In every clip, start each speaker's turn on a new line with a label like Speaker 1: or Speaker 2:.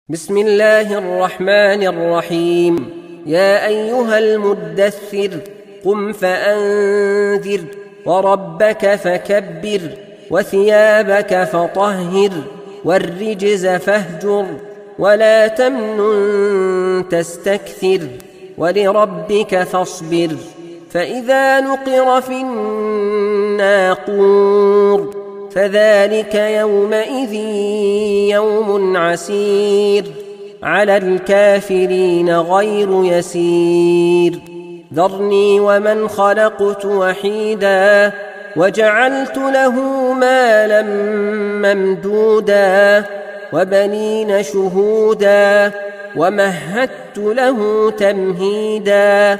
Speaker 1: بسم الله الرحمن الرحيم. يا أيها المدثر قم فأنذر وربك فكبر وثيابك فطهر والرجز فاهجر ولا تمنن تستكثر ولربك فاصبر. فإذا نقر في الناقور فذلك يومئذ يوم عسير على الكافرين غير يسير. ذرني ومن خلقت وحيدا وجعلت له مالا ممدودا وبنين شهودا ومهدت له تمهيدا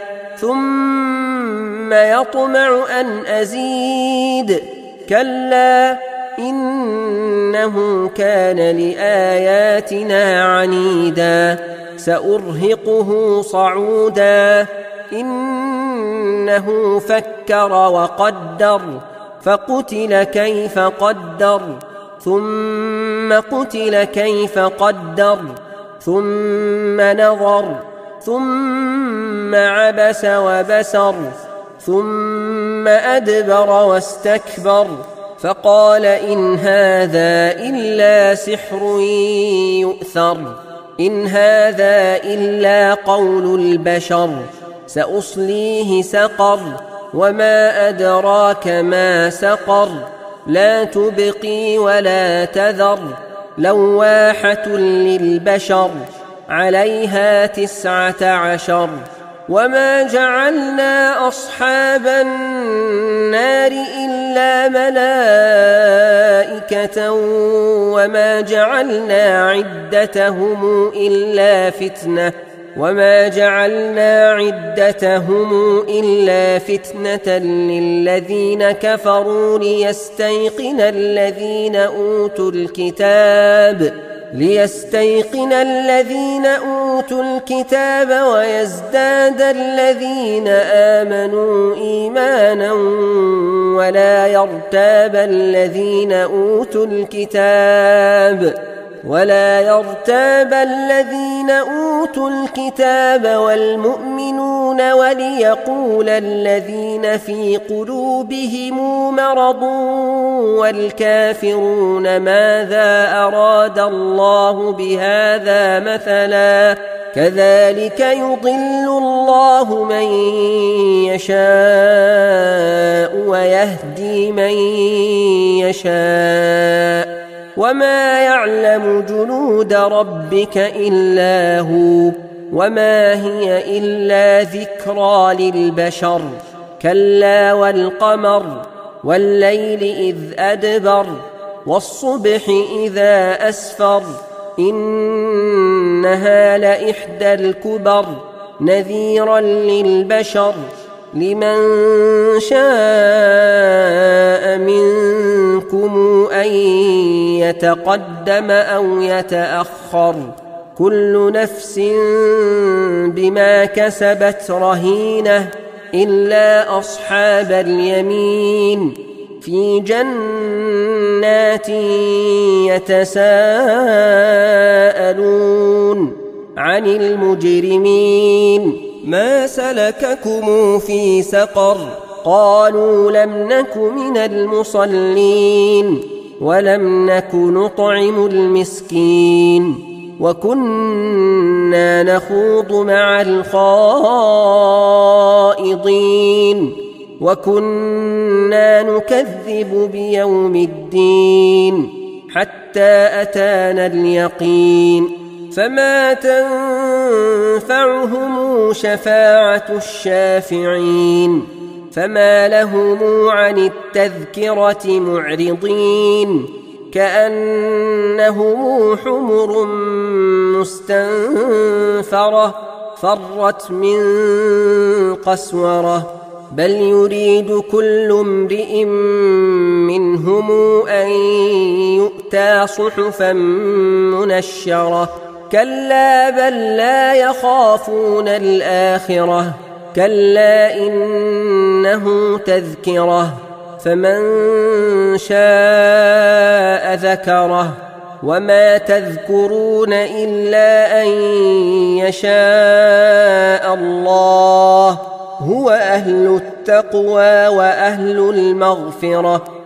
Speaker 1: ثم يطمع أن أزيد كلا إنه كان لآياتنا عنيدا سأرهقه صعودا إنه فكر وقدر فقتل كيف قدر ثم قتل كيف قدر ثم نظر ثم عبس وبسر ثم أدبر واستكبر فقال إن هذا إلا سحر يؤثر إن هذا إلا قول البشر سأصليه سقر وما أدراك ما سقر لا تبقي ولا تذر لواحة للبشر عليها 19 وما جعلنا أصحاب النار إلا ملائكة وما جعلنا عدتهم إلا فتنة للذين كفروا ليستيقن الذين أوتوا الكتاب ويزداد الذين آمنوا إيمانا ولا يرتاب الذين أوتوا الكتاب والمؤمنون وليقول الذين في قلوبهم مرض والكافرون ماذا أراد الله بهذا مثلا كذلك يضل الله من يشاء ويهدي من يشاء وما يعلم جنود ربك إلا هو وما هي إلا ذكرى للبشر كلا والقمر والليل إذ أدبر والصبح إذا أسفر إنها لإحدى الكبر نذيرا للبشر لمن شاء منكم أن يتقدم أو يتأخر كل نفس بما كسبت رهينة إلا أصحاب اليمين في جنات يتساءلون عن المجرمين ما سلككم في سقر قالوا لم نك من المصلين ولم نك نطعم المسكين وكنا نخوض مع الخائضين وكنا نكذب بيوم الدين حتى أتانا اليقين فما تنفعهم شفاعة الشافعين فما لهم عن التذكرة معرضين كأنهم حمر مستنفرة فرت من قسورة بل يريد كل امرئ منهم أن يؤتى صحفا منشرة كلا بل لا يخافون الآخرة كلا إنه تذكرة فمن شاء ذكره وما تذكرون إلا أن يشاء الله. هو أهل التقوى وأهل المغفرة.